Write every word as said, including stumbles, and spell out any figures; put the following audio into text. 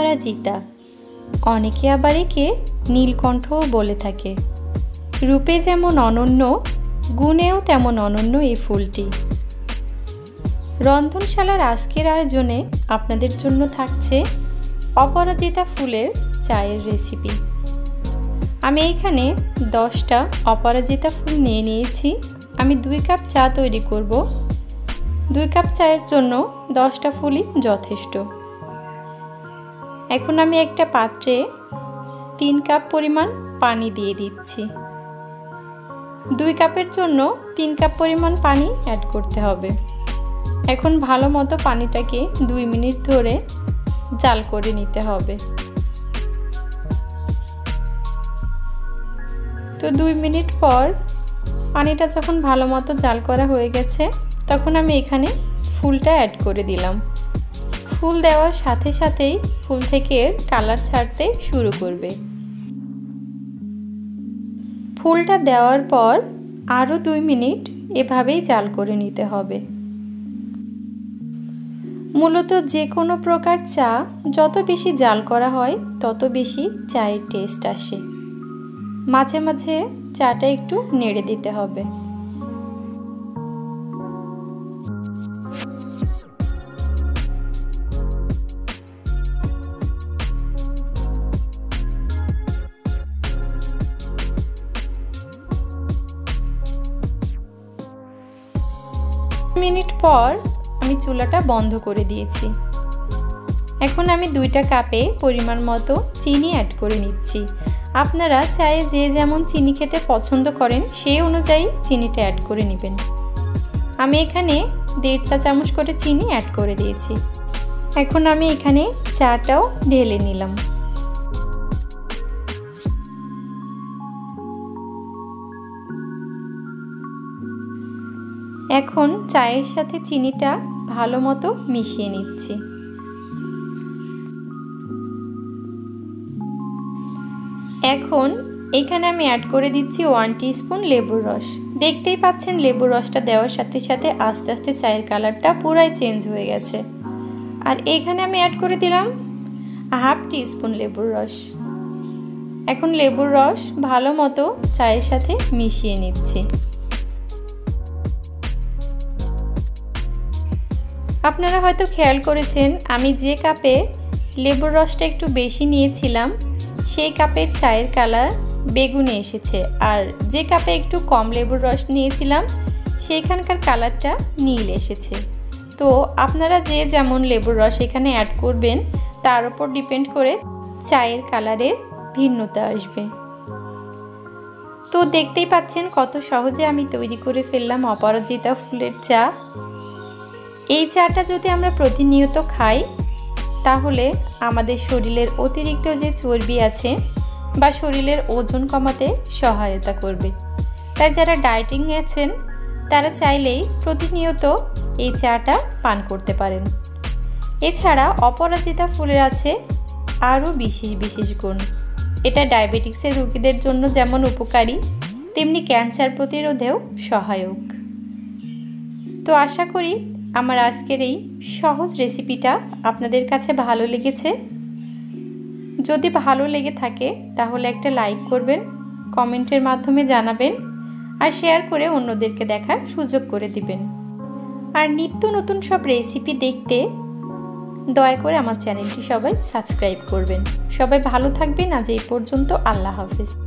অপরাজিতা, অনেকে আবার একে নীলকণ্ঠও বলে থাকে। রূপে যেমন অনন্য, গুণেও তেমন অনন্য এই ফুলটি। রন্ধনশালার আজকের আয়োজনে আপনাদের জন্য থাকছে অপরাজিতা ফুলের চায়ের রেসিপি। আমি এখানে দশটা অপরাজিতা ফুল নিয়ে নিয়েছি। আমি দুই কাপ চা তৈরি করব। দুই কাপ চায়ের জন্য দশটা ফুলই যথেষ্ট। এখন আমি একটা পাত্রে তিন কাপ পরিমাণ পানি দিয়ে দিচ্ছি। দুই কাপের জন্য তিন কাপ পরিমাণ পানি অ্যাড করতে হবে। এখন ভালো মতো পানিটাকে দুই মিনিট ধরে জাল করে নিতে হবে। তো দুই মিনিট পর পানিটা যখন ভালো মতো জাল করা হয়ে গেছে, তখন আমি এখানে ফুলটা অ্যাড করে দিলাম। ফুল দেওয়ার সাথে সাথেই ফুল থেকে কালার ছাড়তে শুরু করবে। ফুলটা দেওয়ার পর আরও দুই মিনিট এভাবেই জাল করে নিতে হবে। মূলত যে কোনো প্রকার চা যত বেশি জাল করা হয় তত বেশি চায়ের টেস্ট আসে। মাঝে মাঝে চাটা একটু নেড়ে দিতে হবে। মিনিট পর আমি চুলাটা বন্ধ করে দিয়েছি। এখন আমি দুইটা কাপে পরিমাণ মতো চিনি অ্যাড করে নিচ্ছি। আপনারা চায়ে যে যেমন চিনি খেতে পছন্দ করেন সেই অনুযায়ী চিনিটা অ্যাড করে নেবেন। আমি এখানে দেড় চা চামচ করে চিনি অ্যাড করে দিয়েছি। এখন আমি এখানে চাটাও ঢেলে নিলাম। এখন চায়ের সাথে চিনিটা ভালো মতো মিশিয়ে নিচ্ছি। এখন এখানে আমি অ্যাড করে দিচ্ছি ওয়ান টিস্পুন লেবুর রস। দেখতেই পাচ্ছেন লেবুর রসটা দেওয়ার সাথে সাথে আস্তে আস্তে চায়ের কালারটা পুরাই চেঞ্জ হয়ে গেছে। আর এখানে আমি অ্যাড করে দিলাম হাফ টিস্পুন লেবুর রস। এখন লেবুর রস ভালো মতো চায়ের সাথে মিশিয়ে নিচ্ছি। আপনারা হয়তো খেয়াল করেছেন আমি যে কাপে লেবুর রসটা একটু বেশি নিয়েছিলাম সেই কাপের চায়ের কালার বেগুনি এসেছে, আর যে কাপে একটু কম লেবুর রস নিয়েছিলাম সেইখানকার কালারটা নীল এসেছে। তো আপনারা যে যেমন লেবুর রস এখানে অ্যাড করবেন তার উপর ডিপেন্ড করে চায়ের কালারের ভিন্নতা আসবে। তো দেখতেই পাচ্ছেন কত সহজে আমি তৈরি করে ফেললাম অপরাজিতা ফুলের চা। এই চাটা যদি আমরা প্রতিনিয়ত খাই তাহলে আমাদের শরীরের অতিরিক্ত যে চর্বি আছে বা শরীরের ওজন কমাতে সহায়তা করবে। তাই যারা ডায়েটিং আছেন তারা চাইলেই প্রতিনিয়ত এই চাটা পান করতে পারেন। এছাড়া অপরাজিতা ফুলের আছে আরও বিশেষ বিশেষ গুণ। এটা ডায়াবেটিক্সের রোগীদের জন্য যেমন উপকারী, তেমনি ক্যান্সার প্রতিরোধেও সহায়ক। তো আশা করি আমার আজকের এই সহজ রেসিপিটা আপনাদের কাছে ভালো লেগেছে। যদি ভালো লেগে থাকে তাহলে একটা লাইক করবেন, কমেন্টের মাধ্যমে জানাবেন আর শেয়ার করে অন্যদেরকে দেখার সুযোগ করে দিবেন। আর নিত্য নতুন সব রেসিপি দেখতে দয়া করে আমার চ্যানেলটি সবাই সাবস্ক্রাইব করবেন। সবাই ভালো থাকবেন। আজ এই পর্যন্ত। আল্লাহ হাফেজ।